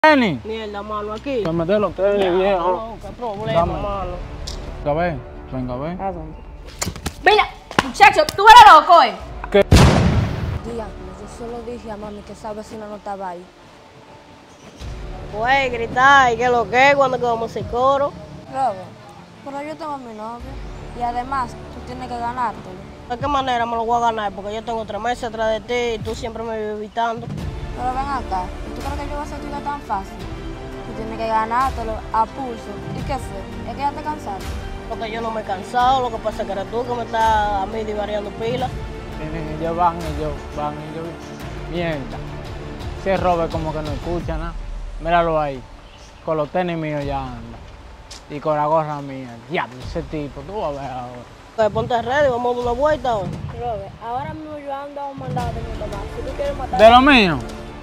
tenis. Mierda, mano, aquí. Que me dé los tenis, viejo. No, qué problema, mano. Venga, ve. Venga, ve. ¿A dónde? Mira, muchacho, tú eres loco, ¿eh? ¿Qué? Diablo, yo solo dije a mami que esa vecina no estaba ahí. Pues, gritar, ¿y qué es lo que es cuando vamos a hacer coro? Robert, pero yo tengo a mi novio. Y además, tú tienes que ganártelo. ¿De qué manera me lo voy a ganar? Porque yo tengo 3 meses atrás de ti y tú siempre me vives evitando. Pero ven acá, ¿y tú crees que yo voy a hacer tu vida tan fácil? Tú tienes que ganártelo a pulso. ¿Y qué fue? ¿Es que ya te cansaste? Porque yo no me he cansado, lo que pasa es que eres tú que me estás a mí divariando pilas. Vienen y ellos van y yo, van y yo. Mierda. Ese Robert como que no escucha nada. Míralo ahí. Con los tenis míos ya anda. Y con la gorra mía. Diablo, ese tipo, tú vas a ver ahora. Pues ponte ready, vamos a dar una vuelta hoy. Robert, ahora mismo yo ando a un mandado de mi mamá. Si tú quieres matar... ¿De lo mío?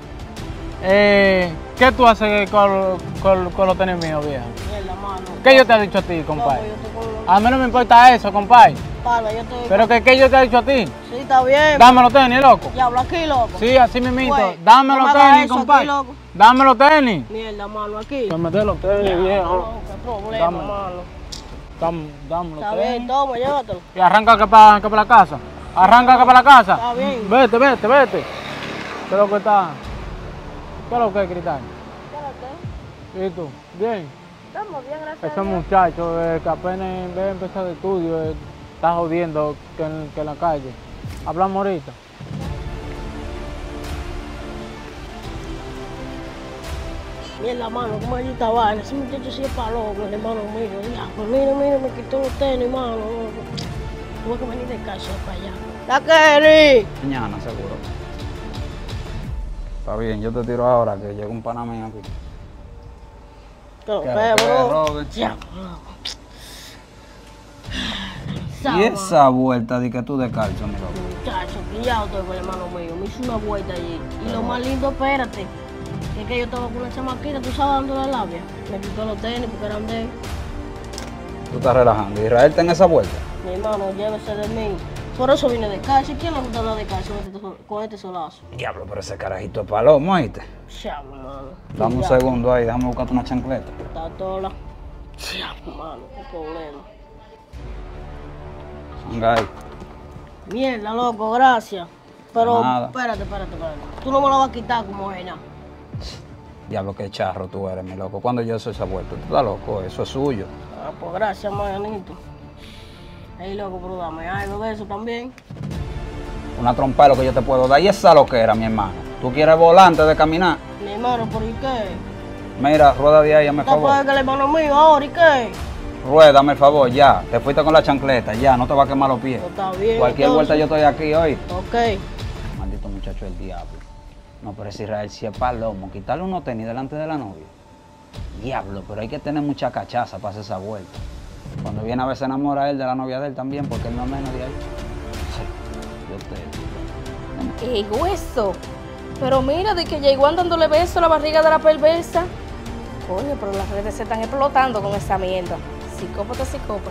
¿Qué tú haces con los tenis míos, viejo? Mierda, mano. ¿Qué yo te he dicho a ti, No, compadre? pues yo estoy con... A mí no me importa eso, compadre. Pana, yo estoy... Pero ¿qué yo te he dicho a ti? Sí, está bien. Dame los tenis, loco. Diablo, aquí, loco. Sí, así mismito. Pues, Dame no los me hagas tenis, eso compadre. aquí, loco. Dame los tenis. Mierda, mano, aquí. Que me dé los tenis, viejo. No, qué problema, Dame. mano. Dame los Está bien, tenis. toma, llévatelo. Y arranca que para la casa. Arranca que para la casa. Está bien. Vete. ¿Qué es lo que está? ¿Qué es lo que es, Cristal? ¿Y tú? Bien. Estamos bien, gracias. Ese muchacho que apenas ve empezar de estudio está jodiendo que en la calle. Hablamos ahorita. Mierda, mano, como allí está vaina. Ese muchacho sí es para loco, el hermano mío. Diablo, mira, me quitó los tenis, mano. Tuve que venir de casa para allá. ¡La Kenny! Mañana, seguro. Está bien, yo te tiro ahora que llega un pana mío aquí. Pero, ¿Qué, Robert? Diablo. Y esa vuelta de que tú descalzo, mi loco. Muchacho, que ya estoy con el hermano mío. Me hizo una vuelta allí. Y lo más lindo, espérate, es que yo estaba con una chamaquita, tú sabes, dando la labia. Me quitó los tenis porque eran de él. Tú estás relajando. ¿Israel está en esa vuelta? Mi hermano, llévese de mí. Por eso vine de casa. ¿Quién le gusta andar de casa con este solazo? Diablo, pero ese carajito es palomo, ¿oíste? Diablo, mano. Dame un segundo ahí, déjame buscarte una chancleta. Está toda. Diablo, mano, qué problema. Venga ahí. Mierda, loco, gracias. Pero, Nada. espérate. Tú no me lo vas a quitar como es, nada. Diablo, qué charro tú eres, mi loco. Cuando yo soy esa vuelta, tú estás loco, eso es suyo. Ah, pues gracias, manito. Ey, loco, pero dame algo de eso también. Una trompa es lo que yo te puedo dar. Y esa loquera, mi hermano. ¿Tú quieres volante de caminar? Mi hermano, ¿por qué? Mira, rueda de ahí, hazme el No puede favor. que el hermano mío ahora, ¿y qué? Ruédame el favor, ya. Te fuiste con la chancleta, ya. No te va a quemar los pies. No está bien. Cualquier vuelta yo estoy aquí hoy. Ok. Maldito muchacho del diablo. No, pero ese Israel sí es palomo. Quitarle unos tenis delante de la novia. Diablo, pero hay que tener mucha cachaza para hacer esa vuelta. Cuando viene a ver se enamora él de la novia de él también, porque él no es menos de ahí. Sí, yo te... ¡Qué hueso! Pero mira, de que llegó dándole beso a la barriga de la perversa. Coño, pero las redes se están explotando con esa mierda. Psicópata.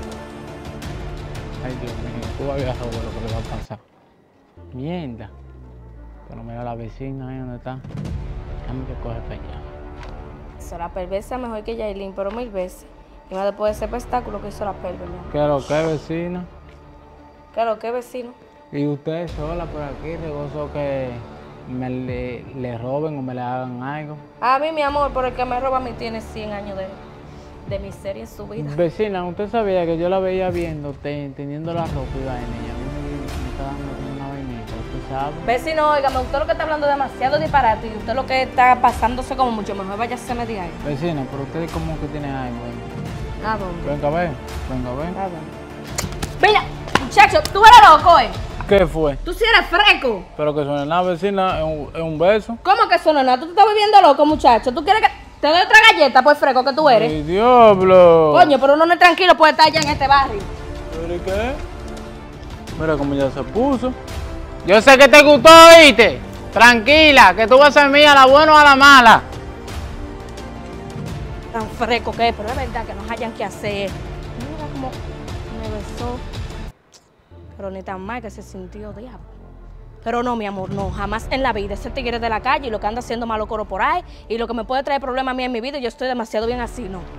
Ay, Dios mío, tú habías saber lo que le va a pasar. Mierda. Pero mira la vecina ahí donde está. Déjame que coge para allá. Eso, la perversa mejor que Yailin, pero 1000 veces. Y más después de ese espectáculo que hizo la perversa. ¿Qué es lo que es, vecina? Claro, ¿qué vecino? Y usted sola por aquí, regoso que le roben o me le hagan algo. A mí, mi amor, por el que me roba a mí tiene 100 años de miseria en su vida. Vecina, usted sabía que yo la veía viendo, teniendo la ropa y vaina, y a mí me está dando como una vainita, ¿usted sabe? Vecino, óigame, usted lo que está hablando es demasiado disparate y usted lo que está pasándose como mucho mejor váyase a medir ahí. Vecina, pero usted como que tiene algo ahí. ¿A dónde? Venga a ver. ¿A dónde? Mira, muchacho, tú eres loco, ¿eh? ¿Qué fue? Tú sí eres freco. Pero que suene nada, vecina, es un beso. ¿Cómo que eso no es nada? Tú te estás viviendo loco, muchacho. ¿Tú quieres que te doy otra galleta, pues freco que tú eres? ¡Ay, diablo! Coño, pero uno no es tranquilo puede estar allá en este barrio. ¿Pero y qué? Mira cómo ya se puso. Yo sé que te gustó, ¿oíste? Tranquila, que tú vas a ser mía, a la buena o a la mala. Tan freco que es, pero es verdad que no hayan que hacer. Mira cómo me besó. Pero ni tan mal que se sintió, diablo. Pero no, mi amor, no, jamás en la vida. Ese tigre de la calle y lo que anda haciendo malo coro por ahí y lo que me puede traer problemas a mí en mi vida, yo estoy demasiado bien así, no.